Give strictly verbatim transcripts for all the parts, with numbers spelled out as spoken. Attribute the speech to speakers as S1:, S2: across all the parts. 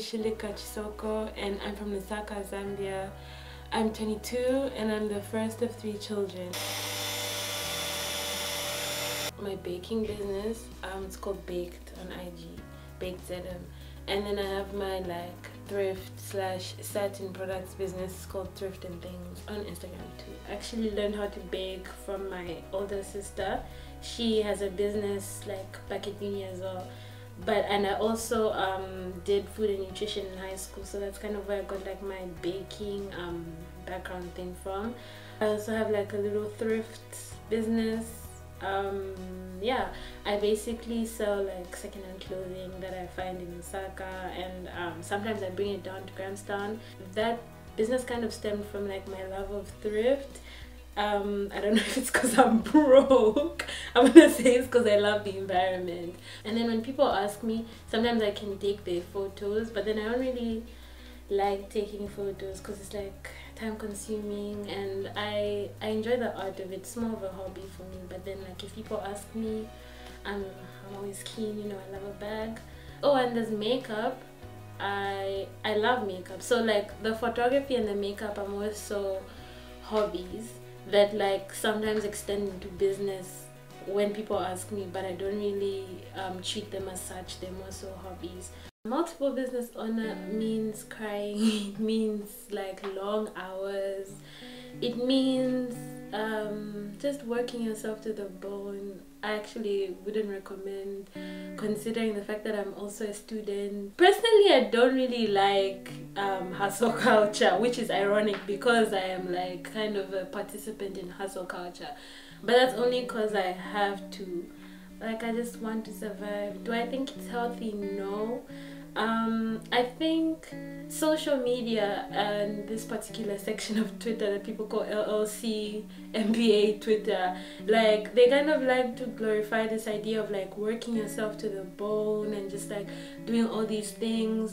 S1: Shilika Chisoko and I'm from Lusaka, Zambia. I'm twenty-two and I'm the first of three children. My baking business, um, it's called Baked on I G, Baked Z M. And then I have my like thrift slash satin products business, it's called Thrift and Things, on Instagram too. I actually learned how to bake from my older sister. She has a business like back at uni as well. But and I also um, did food and nutrition in high school, so that's kind of where I got like my baking um, background thing from. I also have like a little thrift business. Um, yeah, I basically sell like secondhand clothing that I find in Osaka, and um, sometimes I bring it down to Grahamstown. That business kind of stemmed from like my love of thrift. Um, I don't know if it's because I'm broke. I'm gonna say it's because I love the environment. And then when people ask me, sometimes I can take their photos, but then I don't really like taking photos because it's like time consuming, and I I enjoy the art of it. It's more of a hobby for me. But then like if people ask me, I'm, I'm always keen, you know, I love a bag. Oh, and there's makeup. I I love makeup. So like the photography and the makeup are more so hobbies that like sometimes extend into business when people ask me, but I don't really um, treat them as such. They're more so hobbies. Multiple business owner means crying, it means like long hours, it means um, just working yourself to the bone. I actually wouldn't recommend, considering the fact that I'm also a student. Personally, I don't really like um, hustle culture, which is ironic because I am like kind of a participant in hustle culture. But that's only because I have to. Like, I just want to survive. Do I think it's healthy? No. Um, I think social media and this particular section of Twitter that people call L L C, M B A Twitter, like they kind of like to glorify this idea of like working yourself to the bone and just like doing all these things.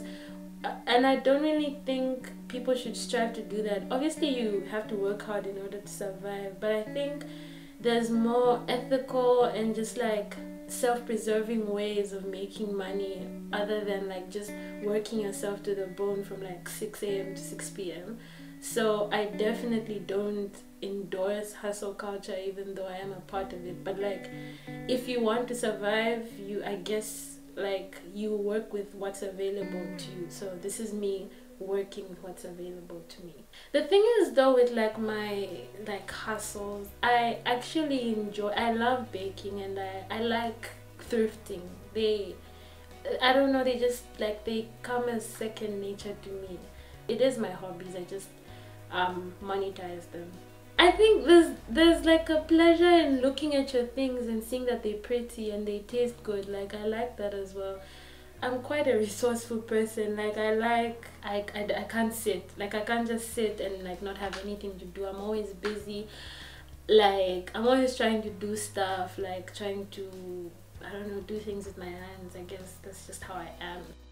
S1: And I don't really think people should strive to do that. Obviously you have to work hard in order to survive, but I think there's more ethical and just like self-preserving ways of making money other than like just working yourself to the bone from like six A M to six P M So I definitely don't endorse hustle culture, even though I am a part of it. But like if you want to survive, you I guess like you work with what's available to you. So this is me working with what's available to me. The thing is though, with like my like hustles, I actually enjoy, I love baking and I, I like thrifting. They, I don't know, they just like they come as second nature to me. It is my hobbies, I just um monetize them. I think there's there's like a pleasure in looking at your things and seeing that they're pretty and they taste good. Like I like that as well. I'm quite a resourceful person. Like I like I, I, I can't sit, like I can't just sit and like not have anything to do. I'm always busy. Like I'm always trying to do stuff, like trying to, I don't know, do things with my hands. I guess that's just how I am.